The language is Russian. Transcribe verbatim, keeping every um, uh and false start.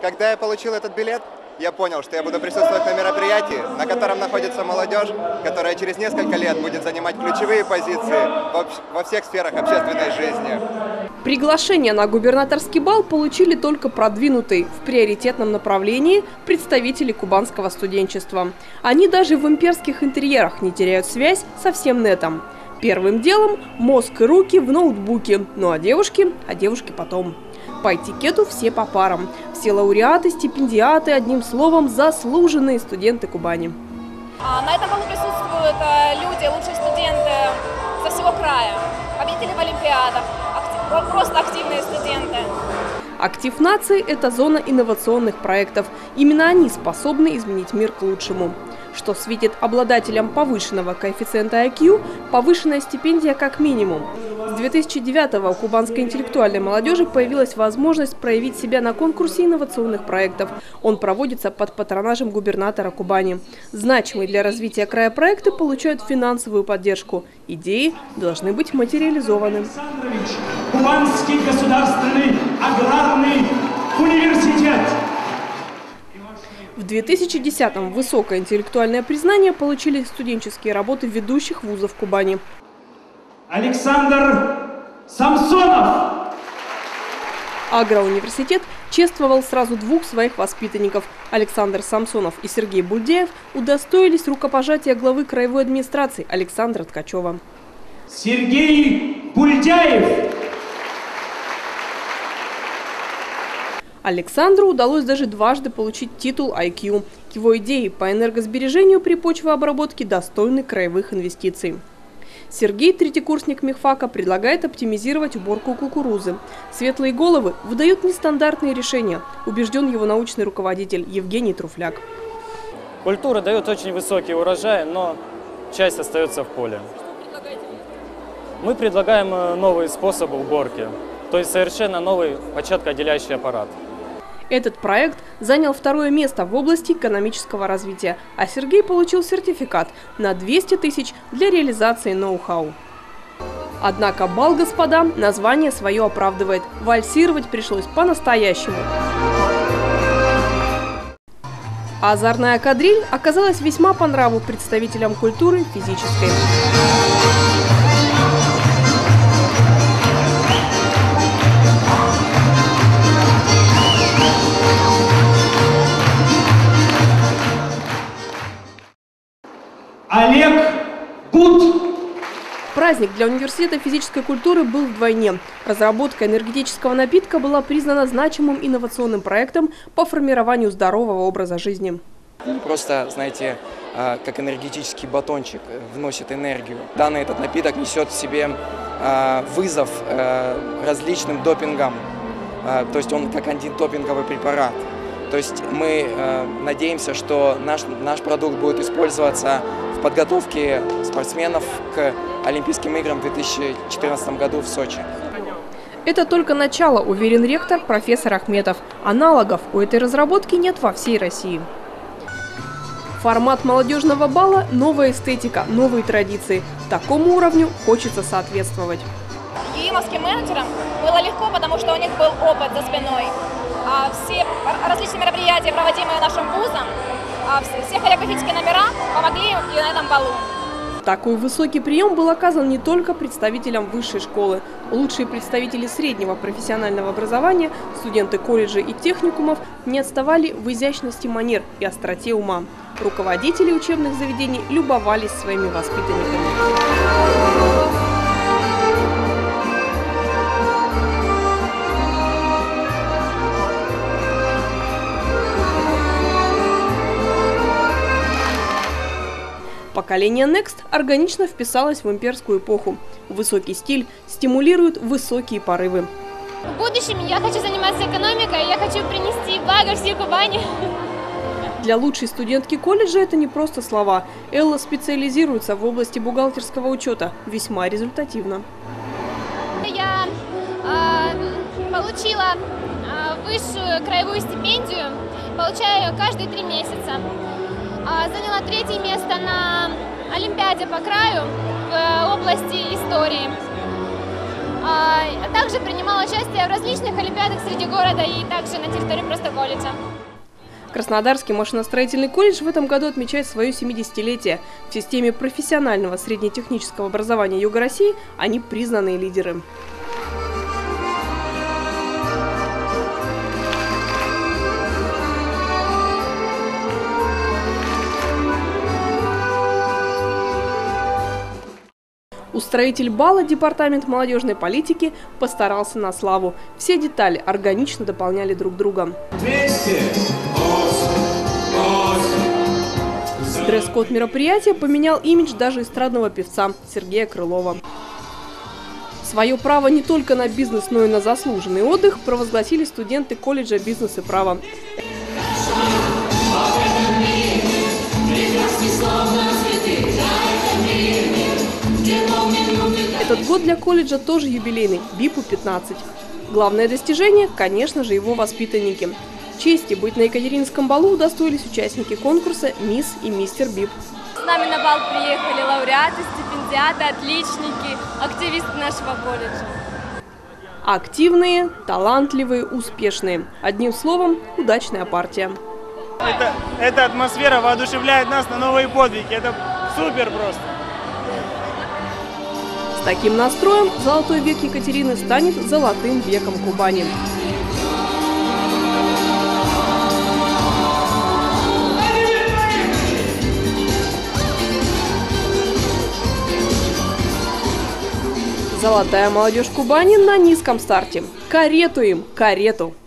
Когда я получил этот билет, я понял, что я буду присутствовать на мероприятии, на котором находится молодежь, которая через несколько лет будет занимать ключевые позиции во всех сферах общественной жизни. Приглашение на губернаторский бал получили только продвинутые в приоритетном направлении представители кубанского студенчества. Они даже в имперских интерьерах не теряют связь со всем нетом. Первым делом мозг и руки в ноутбуке, ну а девушки, а девушки потом. По этикету все по парам. Все лауреаты, стипендиаты, одним словом, заслуженные студенты Кубани. На этом балу присутствуют люди, лучшие студенты со всего края, победители в олимпиадах, актив, просто активные студенты. Актив нации – это зона инновационных проектов. Именно они способны изменить мир к лучшему. Что светит обладателям повышенного коэффициента ай кью – повышенная стипендия как минимум. С две тысячи девятого у кубанской интеллектуальной молодежи появилась возможность проявить себя на конкурсе инновационных проектов. Он проводится под патронажем губернатора Кубани. Значимые для развития края проекты получают финансовую поддержку. Идеи должны быть материализованы. Кубанский государственный аграрный университет. В две тысячи десятом высокое интеллектуальное признание получили студенческие работы ведущих вузов Кубани. Александр Самсонов. Агроуниверситет чествовал сразу двух своих воспитанников. Александр Самсонов и Сергей Бульдяев удостоились рукопожатия главы краевой администрации Александра Ткачева. Сергей Бульдяев. Александру удалось даже дважды получить титул ай кью. К его идее по энергосбережению при почвообработке достойны краевых инвестиций. Сергей, третьекурсник мехфака, предлагает оптимизировать уборку кукурузы. Светлые головы выдают нестандартные решения, убежден его научный руководитель Евгений Труфляк. Культура дает очень высокий урожай, но часть остается в поле. Мы предлагаем новые способы уборки, то есть совершенно новый початкоотделяющий аппарат. Этот проект занял второе место в области экономического развития, а Сергей получил сертификат на двести тысяч для реализации ноу-хау. Однако бал, господа, название свое оправдывает. Вальсировать пришлось по-настоящему. А озорная кадриль оказалась весьма по нраву представителям культуры физической. Олег Бут. Праздник для университета физической культуры был вдвойне. Разработка энергетического напитка была признана значимым инновационным проектом по формированию здорового образа жизни. Просто, знаете, как энергетический батончик вносит энергию. Данный этот напиток несет в себе вызов различным допингам. То есть он как антидопинговый препарат. То есть мы надеемся, что наш, наш продукт будет использоваться в подготовке спортсменов к Олимпийским играм в две тысячи четырнадцатом году в Сочи. Это только начало, уверен ректор профессор Ахметов. Аналогов у этой разработки нет во всей России. Формат молодежного бала – новая эстетика, новые традиции. Такому уровню хочется соответствовать. ЮИМовским менеджерам было легко, потому что у них был опыт за спиной. Все различные мероприятия, проводимые нашим вузом, все хореографические номера помогли и на этом балу. Такой высокий прием был оказан не только представителям высшей школы. Лучшие представители среднего профессионального образования, студенты колледжей и техникумов не отставали в изящности манер и остроте ума. Руководители учебных заведений любовались своими воспитанниками. Поколение Next органично вписалось в имперскую эпоху. Высокий стиль стимулирует высокие порывы. В будущем я хочу заниматься экономикой, я хочу принести благо всей Кубани. Для лучшей студентки колледжа это не просто слова. Элла специализируется в области бухгалтерского учета. Весьма результативно. Я э, получила э, высшую краевую стипендию, получаю каждые три месяца. Заняла третье место на Олимпиаде по краю в области истории. А также принимала участие в различных олимпиадах среди города и также на территории просто колледжа. Краснодарский машиностроительный колледж в этом году отмечает свое семидесятилетие. В системе профессионального среднетехнического образования Юга России они признанные лидеры. Устроитель бала департамент молодежной политики постарался на славу. Все детали органично дополняли друг друга. Дресс-код мероприятия поменял имидж даже эстрадного певца Сергея Крылова. Свое право не только на бизнес, но и на заслуженный отдых провозгласили студенты колледжа бизнес и права. Этот год для колледжа тоже юбилейный – БИПу пятнадцать. Главное достижение – конечно же, его воспитанники. Чести быть на Екатерининском балу удостоились участники конкурса «Мисс» и «Мистер БИП». С нами на бал приехали лауреаты, стипендиаты, отличники, активисты нашего колледжа. Активные, талантливые, успешные. Одним словом, удачная партия. Это, эта атмосфера воодушевляет нас на новые подвиги. Это супер просто. С таким настроем золотой век Екатерины станет золотым веком Кубани. Золотая молодежь Кубани на низком старте. Карету им, карету!